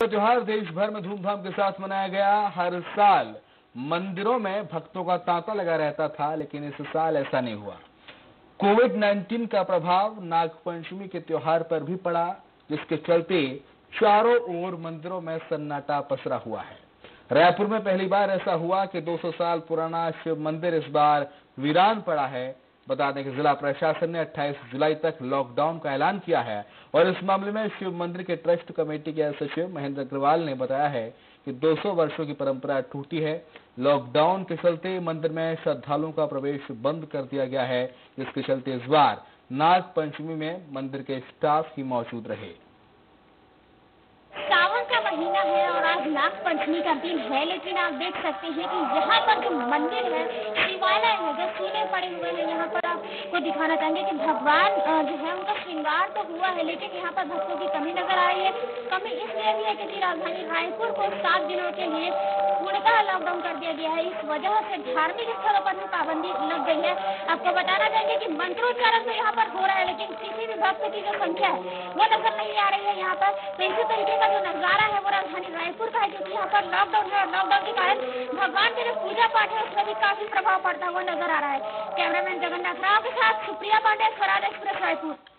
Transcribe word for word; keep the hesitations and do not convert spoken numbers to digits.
त्योहार देश भर में धूमधाम के साथ मनाया गया। हर साल मंदिरों में भक्तों का तांता लगा रहता था, लेकिन इस साल ऐसा नहीं हुआ। कोविड उन्नीस का प्रभाव नागपंचमी के त्योहार पर भी पड़ा, जिसके चलते चारों ओर मंदिरों में सन्नाटा पसरा हुआ है। रायपुर में पहली बार ऐसा हुआ कि दो सौ साल पुराना शिव मंदिर इस बार वीरान पड़ा है। बता दें कि जिला प्रशासन ने अट्ठाईस जुलाई तक लॉकडाउन का ऐलान किया है और इस मामले में शिव मंदिर के ट्रस्ट कमेटी के सचिव महेंद्र अग्रवाल ने बताया है कि दो सौ वर्षों की परंपरा टूटी है। लॉकडाउन के चलते मंदिर में श्रद्धालुओं का प्रवेश बंद कर दिया गया है, जिसके चलते इस बार नाग पंचमी में मंदिर के स्टाफ ही मौजूद रहे। सावन का महीना है और आज नाग पंचमी का दिन है, लेकिन आप देख सकते हैं कि यहाँ पर जो मंदिर है, शिवालय है, जो सीने पड़े हुए हैं, यहाँ पर आपको दिखाना चाहेंगे कि भगवान जो है उनका श्रृंगार तो हुआ है, लेकिन यहाँ पर भक्तों की कमी नजर आ रही है। कमी इसलिए भी है कि राजधानी रायपुर को सात दिनों के लिए पूर्णतः लॉकडाउन कर दिया गया है। इस वजह से धार्मिक स्थलों पर भी पाबंदी लग गई है। आपको बताना चाहेंगे कि मंत्रोच्चारण तो यहाँ पर हो रहा है, लेकिन किसी भी भक्त की जो संख्या है वो नजर नहीं आ रही है यहाँ पर। तो इसी तरीके का जो नजारा है वो राजधानी रायपुर का है, क्योंकि यहाँ पर लॉकडाउन है और लॉकडाउन के कारण भगवान के जो पूजा पाठ है उसमें भी काफी प्रभाव पड़ता हुआ नजर आ रहा है। कैमरामैन जगन्नाथ राव के साथ सुप्रिया पांडे, स्वराज एक्सप्रेस, रायपुर।